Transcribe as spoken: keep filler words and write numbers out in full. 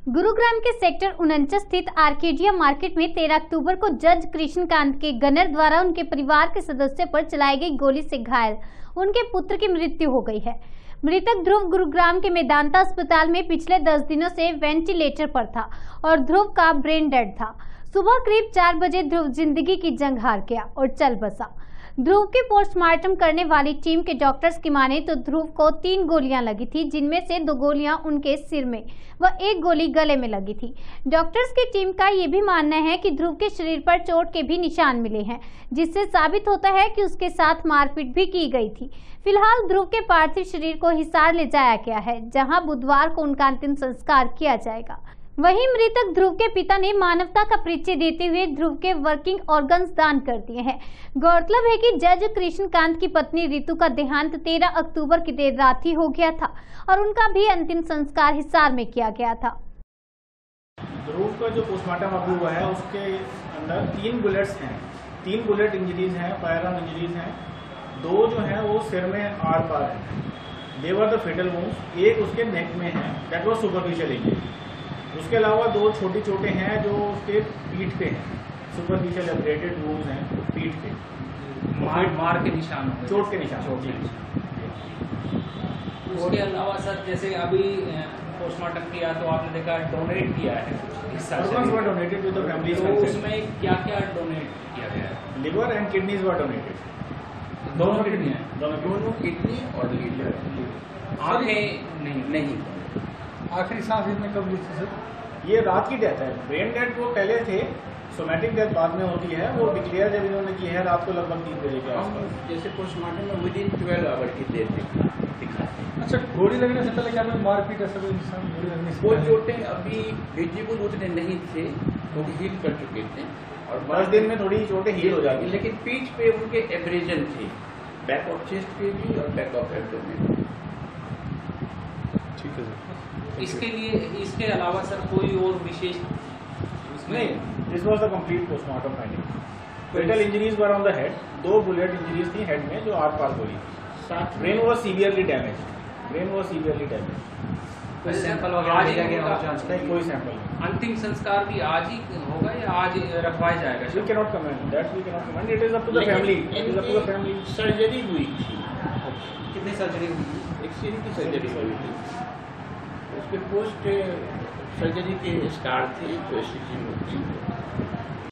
गुरुग्राम के सेक्टर उनचास स्थित आर्केडिया मार्केट में तेरह अक्टूबर को जज कृष्णकांत के गनर द्वारा उनके परिवार के सदस्यों पर चलाई गई गोली से घायल उनके पुत्र की मृत्यु हो गई है। मृतक ध्रुव गुरुग्राम के मेदांता अस्पताल में पिछले दस दिनों से वेंटिलेटर पर था और ध्रुव का ब्रेन डेड था। सुबह करीब चार बजे ध्रुव जिंदगी की जंग हार गया और चल बसा। ध्रुव के पोस्टमार्टम करने वाली टीम के डॉक्टर्स की माने तो ध्रुव को तीन गोलियां लगी थी, जिनमें से दो गोलियां उनके सिर में व एक गोली गले में लगी थी। डॉक्टर्स की टीम का ये भी मानना है कि ध्रुव के शरीर पर चोट के भी निशान मिले हैं, जिससे साबित होता है कि उसके साथ मारपीट भी की गई थी। फिलहाल ध्रुव के पार्थिव शरीर को हिसार ले जाया गया है, जहाँ बुधवार को उनका अंतिम संस्कार किया जाएगा। वहीं मृतक ध्रुव के पिता ने मानवता का परिचय देते हुए ध्रुव के वर्किंग ऑर्गन्स दान कर दिए हैं। गौरतलब है कि जज कृष्णकांत की पत्नी रितु का देहांत तेरह अक्टूबर की देर रात ही हो गया था और उनका भी अंतिम संस्कार हिसार में किया गया था। ध्रुव का जो पोस्टमार्टम अभी हुआ है उसके अंदर तीन बुलेट्स हैं, तीन बुलेट इंजरीज हैं, फायर आर्म इंजरीज हैं। दो जो हैं वो सिर में आर पार हैं, दे वर द फेटल वुंड्स। एक उसके नेक में है, दैट वाज सुपरफिशियल इंजरी। उसके अलावा दो छोटी चोटें हैं जो उसके पीठ पे हैं, सुपरफिशियल एब्रेटेड वुंड्स हैं पीठ पे, मार मार के निशान, चोट के निशान। चोट के निशान। उसके अलावा सर जैसे अभी पोस्टमार्टम किया तो आपने देखा डोनेट किया है हिस्सा, डोनेटेड विद द फैमिली। तो उसमें क्या क्या डोनेट किया गया है? Liver and kidneys were donated. दोनों किडनी है, दोनों किडनी और लीवर। आंखें नहीं नहीं आखिरी सांस इसमें कब ली थी सर? ये रात की डेथ है। ब्रेन डेथ वो पहले थे, सोमैटिक डेथ बाद में होती है। वो डिक्लेयर जब इन्होंने की है रात को लगभग तीन बजे के आसपास। जैसे पोस्टमार्टम में विद इन ट्वेल्व आवर की देर दिखाते हैं। अच्छा, गोली लगने से पहले क्या कोई मारपीट ऐसा कोई निशान गोली लगने से? वो चोटें अभी विजिबल उतने नहीं थे, वो हील कर चुके थे और दस दिन में थोड़ी चोटें हील हो जाती, लेकिन पीठ पे उनके एब्रेजन थे, बैक ऑफ चेस्ट पे भी और बैक ऑफ एब्डोमेन। ठीक है सर। इसके लिए इसके अलावा सर कोई और विशेष नहीं, this was the complete postmortem finding. Fatal injuries were on the head, दो बुलेट इंजरीज थी हेड में जो आर पार गोली। Brain was severely damage, brain was severely damage. कोई सैंपल वगैरह लिया गया हो जांच? नहीं, कोई सैंपल नहीं। अंतिम संस्कार भी आज ही होगा या आज रखवाया जाएगा? We can not comment that, we can not comment. It is up to the family, it is up to the family. Surgery हुई थी। कितनी सर्जरी हुई? एक सीरी की सर्जरी हुई थी। उसके पोस्ट सर्जरी के स्कार थे जो स्टिचिंग होती है।